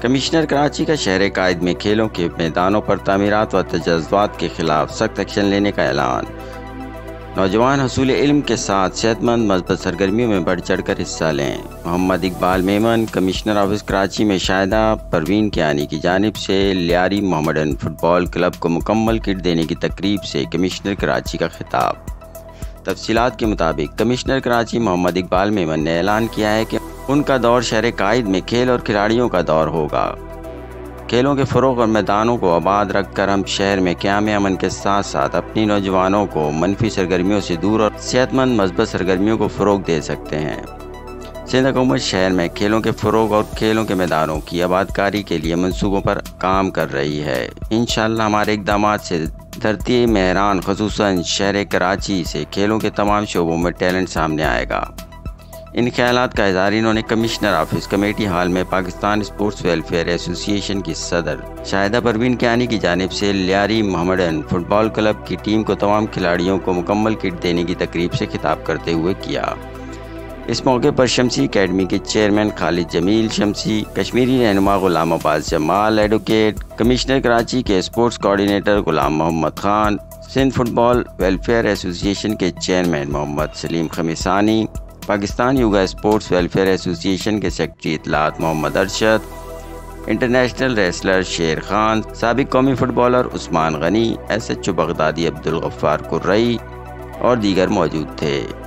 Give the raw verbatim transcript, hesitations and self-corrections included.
Commissioner Karachi کا شہر قائد میں کھیلوں کے میدانوں پر تعمیرات و تجزیات کے خلاف سخت ایکشن لینے کا اعلان۔ نوجوان حصول علم کے ساتھ صحت مند مثبت سرگرمیوں میں بڑھ چڑھ کر حصہ لیں۔ محمد اقبال میمن، کمشنر آفس کراچی میں شاہدہ پروین کیانی کی جانب سے Lyari Mohammedan football club کو مکمل کٹ دینے کی تقریب سے کمشنر کراچی کا خطاب۔ تفصیلات کے مطابق کمشنر کراچی محمد اقبال میمن نے اعلان کیا ہے کہ ان کا دور شہر قائد میں کھیل اور کھلاڑیوں کا دور ہوگا۔ کھیلوں کے فروغ اور میدانوں کو آباد رکھ کر ہم شہر میں قیام امن کے ساتھ ساتھ اپنی نوجوانوں کو منفی سرگرمیوں سے دور اور صحت مند مثبت سرگرمیوں کو فروغ دے سکتے ہیں۔ سندھ حکومت شہر میں کھیلوں کے فروغ اور کھیلوں کے میدانوں کی آبادکاری کے لیے منصوبوں پر کام کر رہی ہے۔ انشاءاللہ ہمارے اقدامات سے دھرتی مہران خصوصاً شہر کراچی سے کھیلوں کے تمام شعبوں میں ٹیلنٹ سامنے آئے گا۔ ان خیالات کا اظہار انہوں نے کمشنر آفس کمیٹی ہال میں پاکستان اسپورٹس ویلفیئر ایسوسی ایشن کی صدر شاہدہ پروین کیانی کی جانب سے Lyari Mohammedan football club کی ٹیم کو تمام کھلاڑیوں کو مکمل کٹ دینے کی تقریب سے خطاب کرتے ہوئے کیا۔ اس موقع پر شمسی اکیڈمی کے چیئرمین خالد جمیل شمسی، کشمیری رہنما غلام عباس جمال ایڈوکیٹ، کمشنر کراچی کے sports coordinator Ghulam Muhammad Khan, Sindh football welfare association کے chairman Muhammad Saleem Khamisani, Pakistan yoga sports welfare association کے سیکرٹری اطلاعات محمد ارشد، انٹرنیشنل ریسلر شیر خان، سابق قومی footballer Usman Ghani, S H O Baghdadi Abdul Ghaffar Qarai اور دیگر موجود تھے۔